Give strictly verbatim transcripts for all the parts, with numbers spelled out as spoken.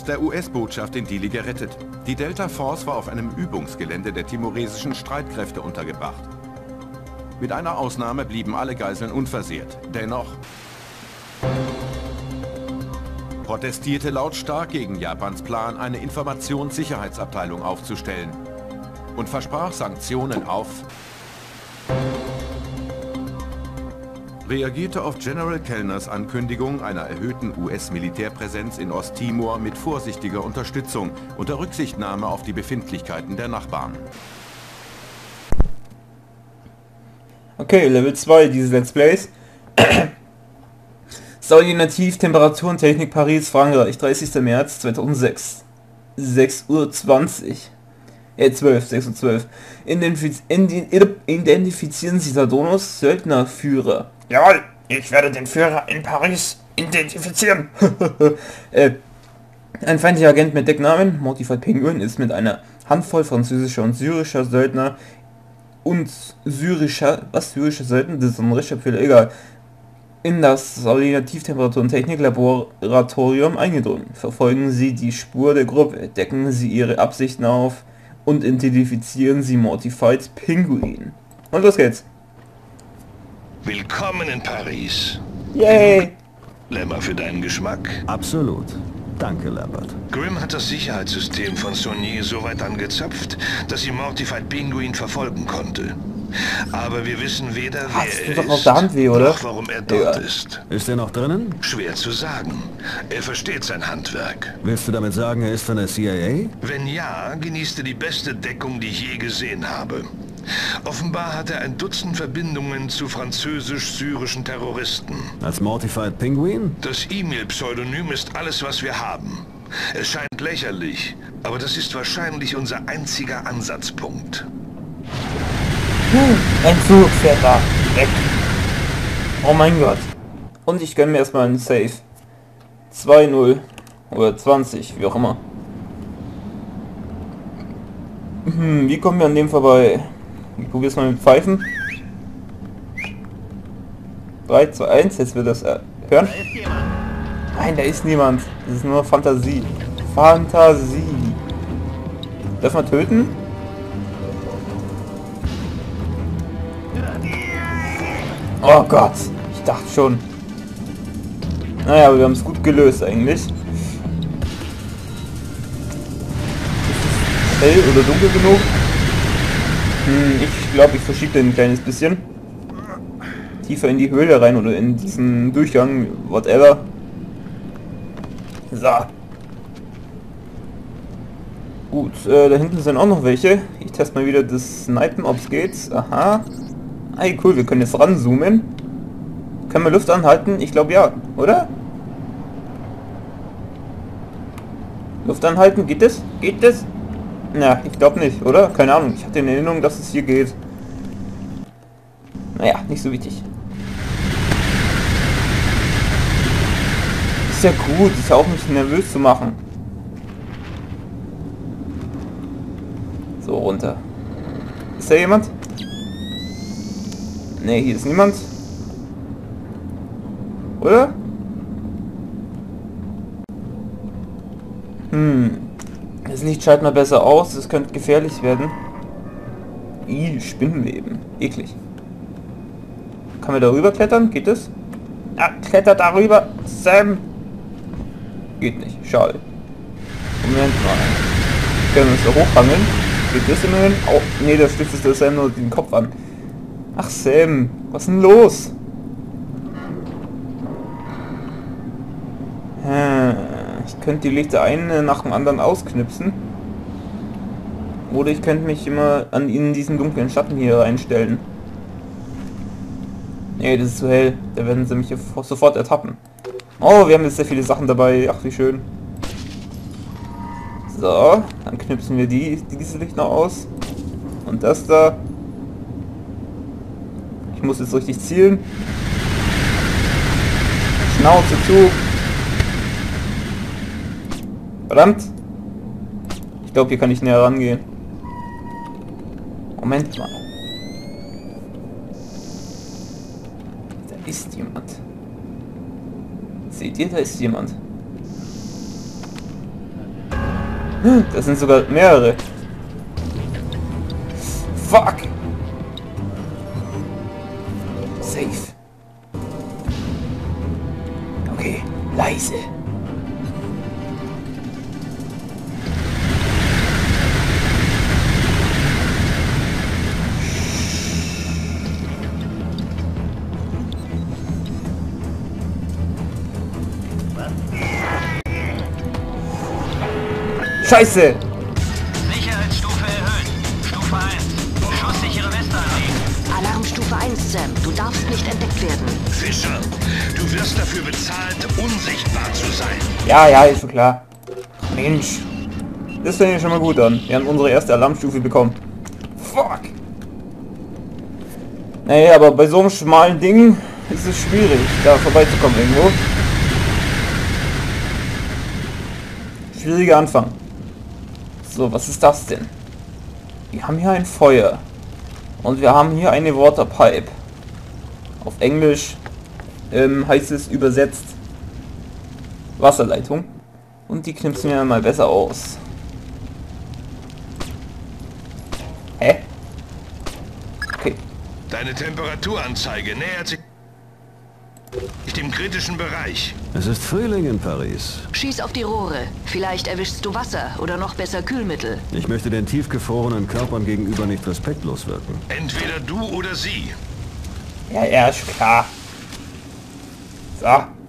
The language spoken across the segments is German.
der U S-Botschaft in Dili gerettet. Die Delta Force war auf einem Übungsgelände der timoresischen Streitkräfte untergebracht. Mit einer Ausnahme blieben alle Geiseln unversehrt. Dennoch protestierte lautstark gegen Japans Plan, eine Informationssicherheitsabteilung aufzustellen und versprach Sanktionen auf, reagierte auf General Kellners Ankündigung einer erhöhten U S-Militärpräsenz in Osttimor mit vorsichtiger Unterstützung unter Rücksichtnahme auf die Befindlichkeiten der Nachbarn. Okay, Level zwei dieses Let's Plays. Saudi-Nativ, Temperatur und Technik Paris, Frankreich, dreißigster März zweitausendsechs. sechs Uhr zwanzig. Äh, zwölf, sechs Uhr zwölf. Identifiz identifizieren Sie Sardonos, Söldnerführer. Jawohl, ich werde den Führer in Paris identifizieren. äh, ein feindlicher Agent mit Decknamen, Mortified Penguin, ist mit einer Handvoll französischer und syrischer Söldner und syrischer, was syrische Söldner, das ist ein Rechtsabfehler, egal, in das Saudi-Nativ-Temperatur- und Technik-Laboratorium eingedrungen. Verfolgen Sie die Spur der Gruppe, decken Sie ihre Absichten auf und identifizieren Sie Mortified Penguin. Und los geht's. Willkommen in Paris. Yay! Lämmer für deinen Geschmack? Absolut. Danke, Lambert. Grimm hat das Sicherheitssystem von Saunier so weit angezapft, dass sie Mortified Penguin verfolgen konnte. Aber wir wissen weder, wer Hast du er doch ist, auf der Hand weh, oder? noch warum er dort Ja. ist. Ist er noch drinnen? Schwer zu sagen. Er versteht sein Handwerk. Willst du damit sagen, er ist von der C I A? Wenn ja, genießt er die beste Deckung, die ich je gesehen habe. Offenbar hat er ein Dutzend Verbindungen zu französisch-syrischen Terroristen. Als Mortified Penguin? Das E-Mail-Pseudonym ist alles, was wir haben. Es scheint lächerlich, aber das ist wahrscheinlich unser einziger Ansatzpunkt. Ein Zug fährt da. Weg. Oh mein Gott. Und ich gönne mir erstmal einen Save. zwei null. Oder zwanzig, wie auch immer. Hm, wie kommen wir an dem vorbei? Ich probiere es mal mit Pfeifen. drei, zwei, eins, jetzt wird das äh, hören. Nein, da ist niemand. Das ist nur Fantasie. Fantasie. Darf man töten? Oh Gott, ich dachte schon. Naja, aber wir haben es gut gelöst eigentlich. Ist es hell oder dunkel genug? Hm, ich glaube, ich verschiebe den ein kleines bisschen. Tiefer in die Höhle rein oder in diesen Durchgang, whatever. So. Gut, äh, da hinten sind auch noch welche. Ich teste mal wieder das Snipen, ob es geht. Aha. Hey, cool, wir können jetzt ranzoomen. Können wir Luft anhalten? Ich glaube ja, oder? Luft anhalten, geht das? Geht das? Na, ich glaube nicht, oder? Keine Ahnung, ich hatte in Erinnerung, dass es hier geht. Naja, nicht so wichtig. Ist ja gut, ist ja auch nicht nervös zu machen. So, runter. Ist da jemand? Ne, hier ist niemand. Oder? Hm. Das Licht schaltet mal besser aus, das könnte gefährlich werden. Ih, Spinnenweben. Eklig. Kann man darüber klettern? Geht das? Ah, klettert darüber. Sam! Geht nicht. Schade. Moment mal. Können wir uns da hochhangeln? Geht das immerhin? Oh, nee, da stiftet das Sam nur den Kopf an. Ach Sam, was ist denn los? Hm, ich könnte die Lichter eine nach dem anderen ausknipsen. Oder ich könnte mich immer an ihnen diesen dunklen Schatten hier reinstellen. Nee, das ist zu hell. Da werden sie mich sofort ertappen. Oh, wir haben jetzt sehr viele Sachen dabei. Ach, wie schön. So, dann knipsen wir die, dieses Licht noch aus. Und das da. Ich muss jetzt richtig zielen. Schnauze zu. Verdammt. Ich glaube, hier kann ich näher rangehen. Moment mal. Da ist jemand. Seht ihr, da ist jemand. Das sind sogar mehrere. Fuck! Safe. Okay, leise. Scheiße! Sicherheitsstufe erhöht. Stufe eins. Schusssichere Weste anlegen. Alarmstufe eins, Sam. Du darfst nicht entdeckt werden. Fischer, du wirst dafür bezahlt, unsichtbar zu sein. Ja, ja, ist schon klar. Mensch. Das fängt ja schon mal gut an. Wir haben unsere erste Alarmstufe bekommen. Fuck! Naja, aber bei so einem schmalen Ding ist es schwierig, da vorbeizukommen irgendwo. Schwieriger Anfang. So, was ist das denn? Wir haben hier ein Feuer. Und wir haben hier eine Waterpipe. Auf Englisch ähm, heißt es übersetzt Wasserleitung. Und die knipsen wir mal besser aus. Hä? Okay. Deine Temperaturanzeige nähert sich dem kritischen Bereich. Es ist Frühling in Paris. Schieß auf die Rohre. Vielleicht erwischst du Wasser oder noch besser Kühlmittel. Ich möchte den tiefgefrorenen Körpern gegenüber nicht respektlos wirken. Entweder du oder sie. Ja, ja, ist klar. So.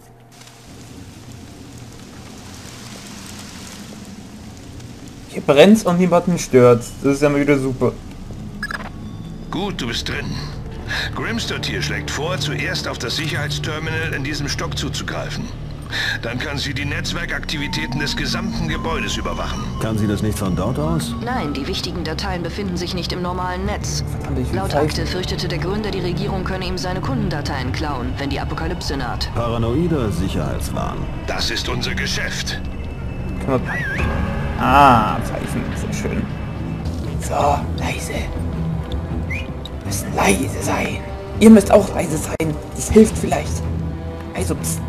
Hier brennt's und niemanden stört's. Das ist ja mal wieder super. Gut, du bist drin. Grimstott hier schlägt vor, zuerst auf das Sicherheitsterminal in diesem Stock zuzugreifen. Dann kann sie die Netzwerkaktivitäten des gesamten Gebäudes überwachen. Kann sie das nicht von dort aus? Nein, die wichtigen Dateien befinden sich nicht im normalen Netz. Verdammt, ich will Laut pfeifen. Akte fürchtete der Gründer, die Regierung könne ihm seine Kundendateien klauen, wenn die Apokalypse naht. Paranoider Sicherheitswahn. Das ist unser Geschäft. Können wir... Ah, pfeifen. Sehr schön. So, leise. Wir müssen leise sein. Ihr müsst auch leise sein. Das hilft vielleicht. Also, psst.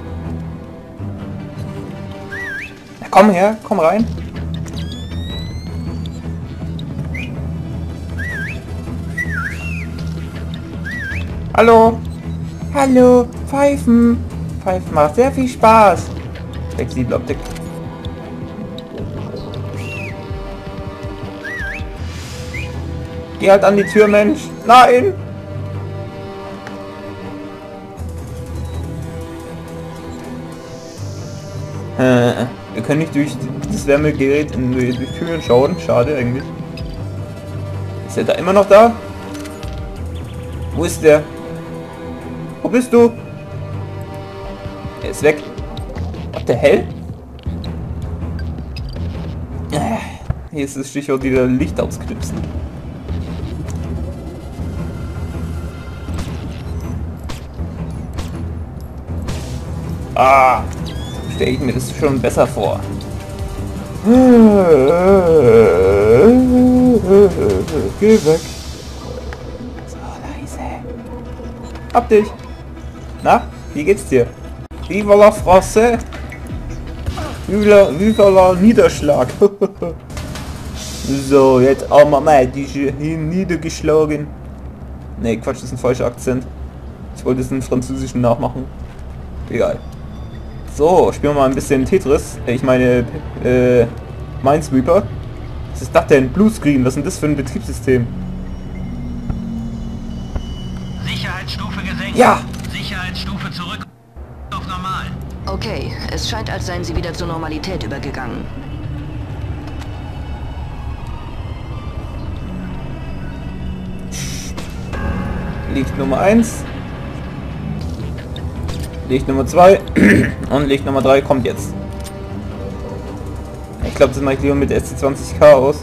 Na komm her, komm rein. Hallo. Hallo. Pfeifen. Pfeifen macht sehr viel Spaß. Flexible Optik. Geh halt an die Tür, Mensch. Nein! Äh, wir können nicht durch das Wärmegerät in die durch Türen schauen. Schade eigentlich. Ist er da immer noch da? Wo ist der? Wo bist du? Er ist weg. What the hell? Äh, hier ist das Stichwort wieder Licht ausknipsen. Ah, stelle ich mir das schon besser vor. Geh weg. So, leise. Hab dich. Na, wie geht's dir? Viva la France. Viva, viva la Niederschlag. So, jetzt armer Mann, die hier niedergeschlagen. Ne, Quatsch, das ist ein falscher Akzent. Ich wollte es in französischen nachmachen. Egal. So, spielen wir mal ein bisschen Tetris. Ich meine, äh, Minesweeper. Was ist das denn? Bluescreen, was ist denn das für ein Betriebssystem? Sicherheitsstufe gesenkt. Ja! Sicherheitsstufe zurück auf normal. Okay, es scheint, als seien sie wieder zur Normalität übergegangen. Licht Nummer eins. Licht Nummer zwei. Und Licht Nummer drei kommt jetzt. Ich glaube, das mache ich lieber mit S C zwanzig K aus.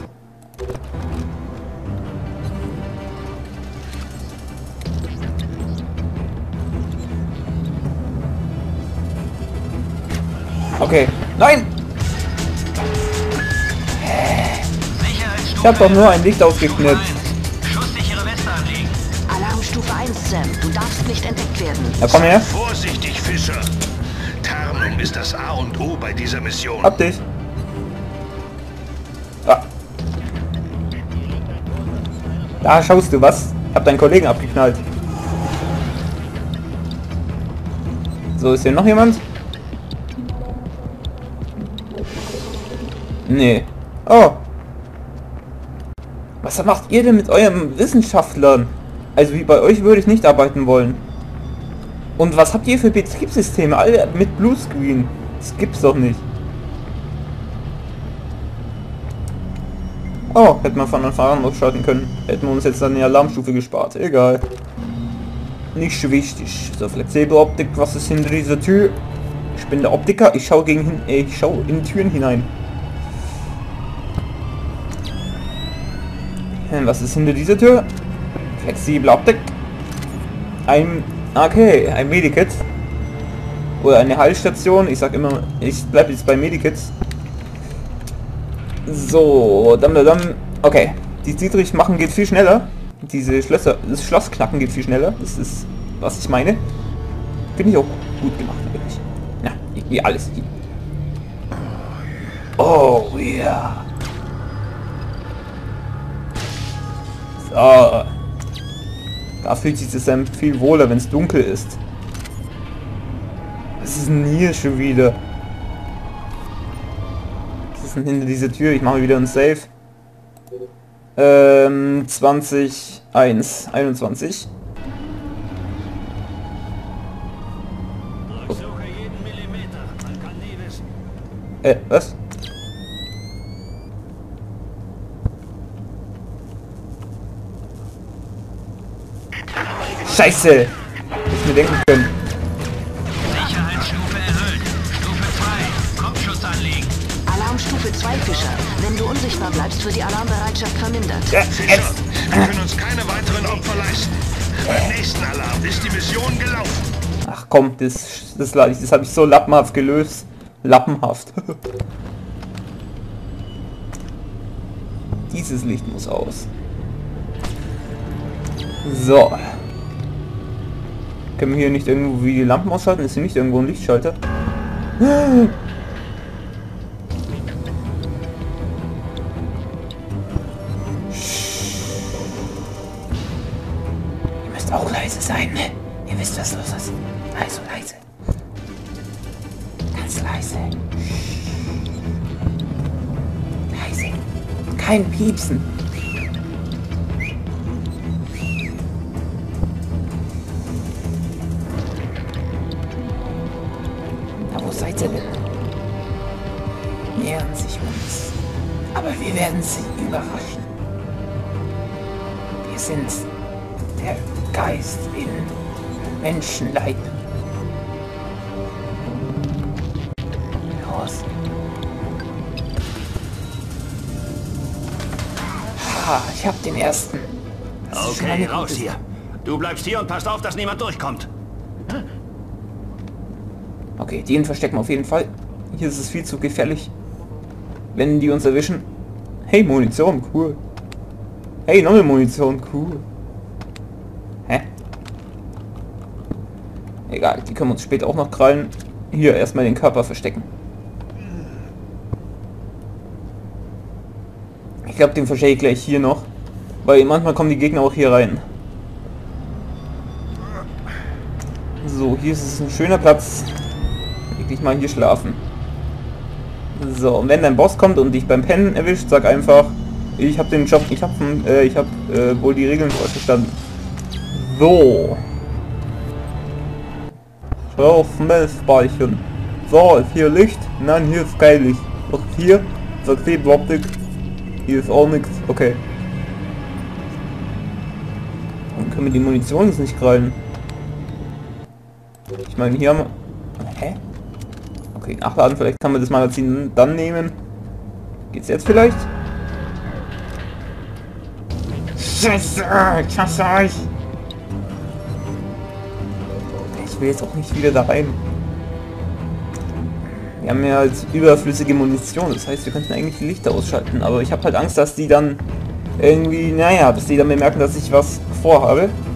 Okay. Nein! Ich habe doch nur ein Licht ausgeknipst. Schusssichere Weste anlegen. Alarmstufe eins, Sam. Du darfst nicht entdeckt werden. Ja, komm her. Vorsichtig, Fischer. Tarnung ist das A und O bei dieser Mission. Hab dich. Da schaust du was. Ich hab deinen Kollegen abgeknallt. So, ist hier noch jemand? Nee. Oh. Was macht ihr denn mit eurem Wissenschaftlern? Also wie bei euch würde ich nicht arbeiten wollen. Und was habt ihr für Betriebssysteme? Alle mit Bluescreen. Das gibt's doch nicht. Oh, hätten wir von Anfang an ausschalten können. Hätten wir uns jetzt dann die Alarmstufe gespart. Egal. Nicht so wichtig. So, flexible Optik, was ist hinter dieser Tür? Ich bin der Optiker, ich schaue gegen hin, äh, ich schaue in Türen hinein. Was ist hinter dieser Tür? Flexible Optik. Ein, okay, ein Medikit. Oder eine Heilstation. Ich sag immer, ich bleibe jetzt bei Medikits. So, dann, dann, okay. Die Dietrich machen geht viel schneller. Diese Schlösser, das Schloss knacken geht viel schneller. Das ist, was ich meine. Finde ich auch gut gemacht, natürlich. Ja, wie alles. Oh, ja. Yeah. So. Da fühlt sich das dann viel wohler, wenn es dunkel ist. Was ist denn hier schon wieder? Was ist denn hinter dieser Tür? Ich mache wieder ein Save. Ähm, zwanzig, eins, einundzwanzig. Äh, was? Scheiße! Hätte ich mir denken können. Sicherheitsstufe erhöht. Stufe zwei. Kopfschuss anlegen. Alarmstufe zwei, Fischer. Wenn du unsichtbar bleibst, wird die Alarmbereitschaft vermindert. Fischer, wir können uns keine weiteren Opfer leisten. Beim nächsten Alarm ist die Mission gelaufen. Ach komm, das, das, das, das habe ich so lappenhaft gelöst. Lappenhaft. Dieses Licht muss aus. So. Können wir hier nicht irgendwo wie die Lampen ausschalten? Ist hier nicht irgendwo ein Lichtschalter? Ihr müsst auch leise sein, ne? Ihr wisst, was los ist. Also leise. Ganz leise. Leise. Kein Piepsen. Seid ihr denn? Nähern sich uns. Aber wir werden sie überraschen. Wir sind der Geist in Menschenleib. Los. Ha, ich hab den ersten. Okay, raus hier. Du bleibst hier und passt auf, dass niemand durchkommt. Okay, den verstecken wir auf jeden Fall. Hier ist es viel zu gefährlich, wenn die uns erwischen. Hey, Munition, cool. Hey, neue Munition, cool. Hä? Egal, die können wir uns später auch noch krallen. Hier, erstmal den Körper verstecken. Ich glaube, den verstecke ich gleich hier noch. Weil manchmal kommen die Gegner auch hier rein. So, hier ist es ein schöner Platz. Wirklich mal hier schlafen. So, und wenn dein Boss kommt und dich beim Pennen erwischt, sag einfach, ich habe den Job, ich habe äh, ich habe äh, wohl die Regeln falsch verstanden. So. Schnell speichern. So, ist hier Licht? Nein, hier ist kein Licht. Was ist hier? Flexible Optik. Hier ist auch nichts. Okay. Dann können wir die Munition jetzt nicht krallen. Ich meine, hier haben wir... Hä? Okay, nachladen, vielleicht kann man das Magazin dann nehmen. Geht's jetzt vielleicht? Scheiße, ich hasse euch. Ich will jetzt auch nicht wieder da rein. Wir haben ja jetzt überflüssige Munition, das heißt, wir könnten eigentlich die Lichter ausschalten, aber ich habe halt Angst, dass die dann irgendwie, naja, dass die dann bemerken, dass ich was vorhabe.